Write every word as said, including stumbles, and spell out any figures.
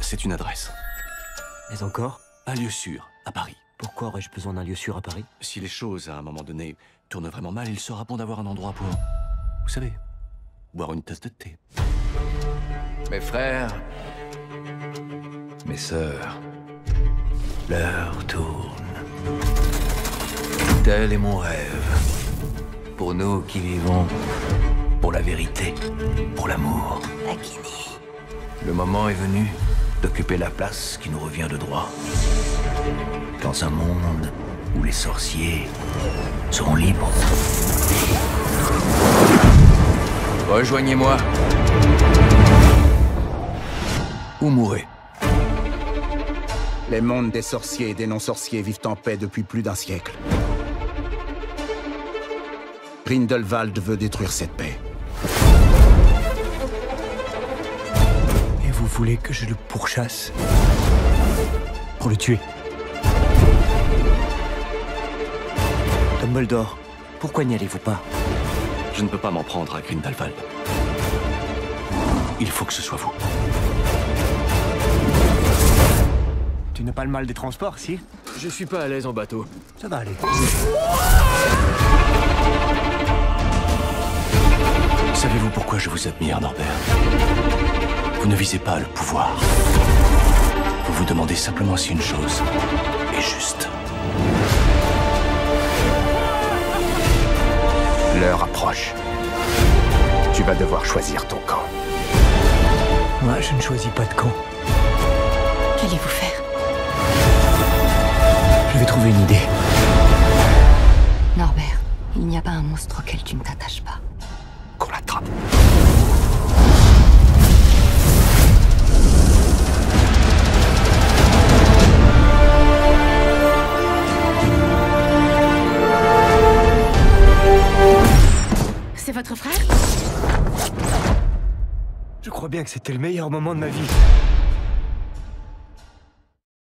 c'est une adresse. Mais encore? Un lieu sûr, à Paris. Pourquoi aurais-je besoin d'un lieu sûr à Paris? Si les choses, à un moment donné, tournent vraiment mal, il sera bon d'avoir un endroit pour... Vous savez, boire une tasse de thé. Mes frères, mes sœurs, l'heure tourne. Tel est mon rêve. Pour nous qui vivons pour la vérité, pour l'amour. Akini. Le moment est venu d'occuper la place qui nous revient de droit. Dans un monde où les sorciers seront libres. Rejoignez-moi. Ou mourrez. Les mondes des sorciers et des non-sorciers vivent en paix depuis plus d'un siècle. Grindelwald veut détruire cette paix. Et vous voulez que je le pourchasse? Pour le tuer? Dumbledore, pourquoi n'y allez-vous pas? Je ne peux pas m'en prendre à Grindelwald. Il faut que ce soit vous. Tu n'as pas le mal des transports, si? Je suis pas à l'aise en bateau. Ça va aller. Savez-vous pourquoi je vous admire, Norbert? Vous ne visez pas le pouvoir. Vous vous demandez simplement si une chose est juste. L'heure approche. Tu vas devoir choisir ton camp. Moi, je ne choisis pas de camp. Qu'allez-vous faire? Je vais trouver une idée. Norbert, il n'y a pas un monstre auquel tu ne t'attaches pas. Qu'on l'attrape. C'est votre frère? Je crois bien que c'était le meilleur moment de ma vie.